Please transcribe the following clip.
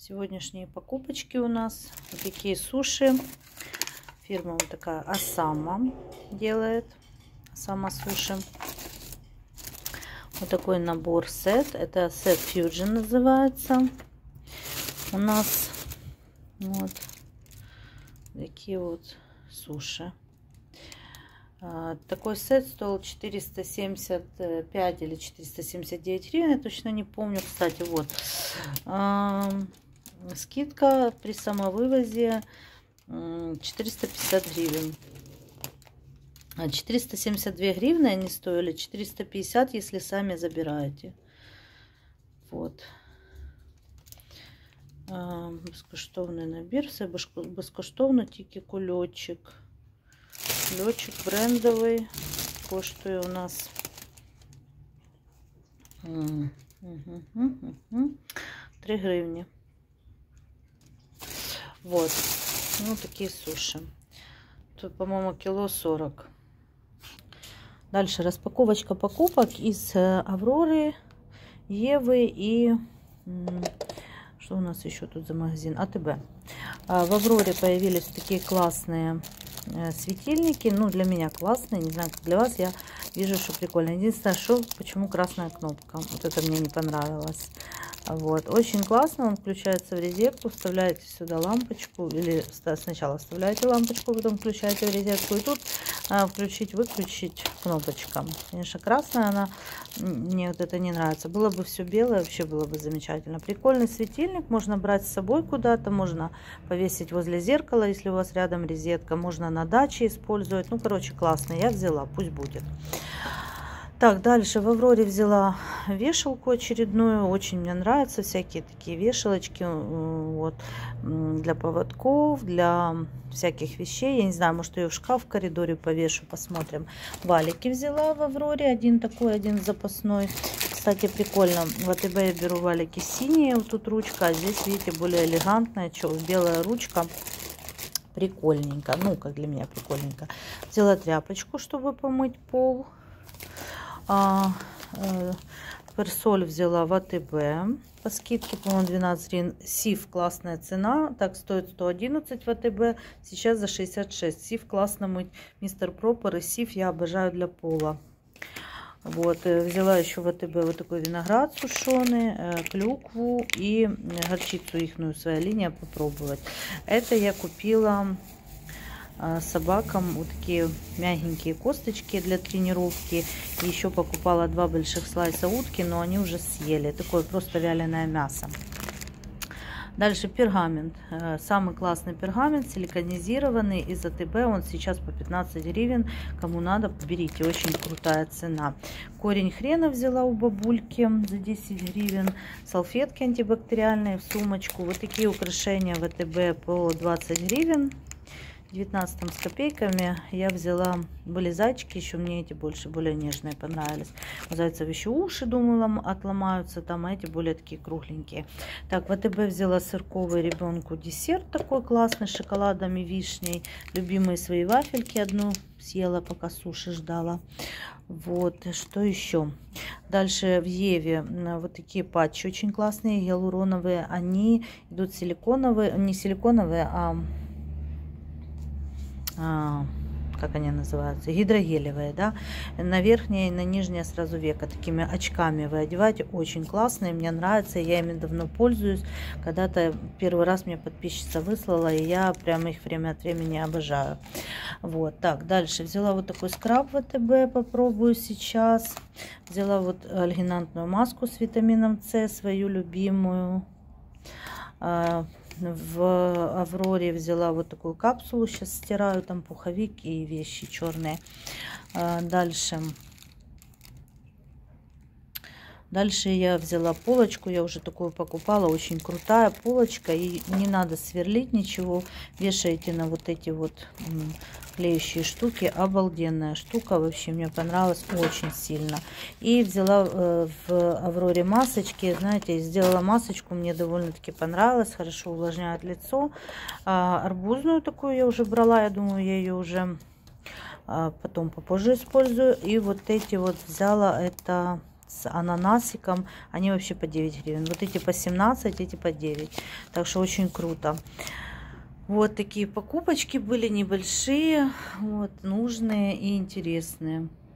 Сегодняшние покупочки у нас вот такие суши. Фирма вот такая Осама делает. Осама суши. Вот такой набор сет. Это сет Fusion называется. У нас вот такие вот суши. Такой сет стоил 475 или 479 гривен, я точно не помню. Кстати, вот скидка при самовывозе 450 гривен. 472 гривны они стоили, 450, если сами забираете. Вот. Безкоштовний набір, все безкоштовно, тільки кульочок. Кульочок брендовий, коштує у нас 3 гривни. Вот, ну такие суши. Тут, по-моему, кило 40. Дальше распаковочка покупок из Авроры, Евы и... Что у нас еще тут за магазин? АТБ. В Авроре появились такие классные светильники. Ну, для меня классные. Не знаю, как для вас. Я вижу, что прикольно. Единственное, что почему красная кнопка. Вот это мне не понравилось. Вот. Очень классно. Он включается в розетку. Вставляете сюда лампочку. Или сначала вставляете лампочку, потом включаете в розетку. И тут включить-выключить кнопочка. Конечно, красная она. Мне вот это не нравится. Было бы все белое, вообще было бы замечательно. Прикольный светильник. Можно брать с собой куда-то. Можно повесить возле зеркала, если у вас рядом розетка. Можно на даче использовать. Ну, короче, классный. Я взяла. Пусть будет. Так, дальше в Авроре взяла вешалку очередную. Очень мне нравятся всякие такие вешалочки. Вот, для поводков, для всяких вещей. Я не знаю, может, ее в шкаф в коридоре повешу. Посмотрим. Валики взяла в Авроре. Один такой, один запасной. Кстати, прикольно. В АТБ я беру валики синие. Вот тут ручка. А здесь, видите, более элегантная. Белая ручка. Прикольненько. Ну, как для меня прикольненько. Взяла тряпочку, чтобы помыть пол. Персоль взяла в АТБ по скидке, по-моему, 12 гривен. Сиф классная цена, так стоит 111 в АТБ, сейчас за 66. Сиф классно мыть, мистер Пропер и Сиф я обожаю для пола. Вот, взяла еще в АТБ вот такой виноград сушеный, клюкву и горчицу ихную, своя линия, попробовать. Это я купила собакам вот такие мягенькие косточки для тренировки. Еще покупала 2 больших слайса утки, но они уже съели. Такое просто вяленое мясо. Дальше пергамент. Самый классный пергамент, силиконизированный из АТБ. Он сейчас по 15 гривен. Кому надо, берите. Очень крутая цена. Корень хрена взяла у бабульки за 10 гривен. Салфетки антибактериальные в сумочку. Вот такие украшения в АТБ по 20 гривен. 19 с копейками я взяла, были зайчики, еще мне эти больше, более нежные понравились. У зайцев еще уши, думала, отломаются там, а эти более такие кругленькие. Так, в АТБ взяла сырковый ребенку десерт такой классный, с шоколадом и вишней. Любимые свои вафельки одну съела, пока суши ждала. Вот, что еще? Дальше в Еве вот такие патчи очень классные, гиалуроновые. Они идут силиконовые, не силиконовые, как они называются, гидрогелевые, да, на верхнее и на нижнее сразу веко, такими очками вы одеваете, очень классные, мне нравятся, я ими давно пользуюсь, когда-то первый раз мне подписчица выслала, и я прямо их время от времени обожаю. Вот, так, дальше взяла вот такой скраб в АТБ, попробую сейчас, взяла вот альгинатную маску с витамином С, свою любимую. В Авроре взяла вот такую капсулу, сейчас стираю, там пуховик и вещи черные. Дальше я взяла полочку, я уже такую покупала, очень крутая полочка, и не надо сверлить ничего, вешаете на вот эти вот клеющие штуки, обалденная штука, вообще мне понравилась очень сильно. И взяла в Авроре масочки, знаете, сделала масочку, мне довольно-таки понравилось, хорошо увлажняет лицо. Арбузную такую я уже брала, я думаю, я ее уже потом попозже использую. И вот эти вот взяла, это с ананасиком. Они вообще по 9 гривен. Вот эти по 17, эти по 9. Так что очень круто. Вот такие покупочки были небольшие, вот, нужные и интересные.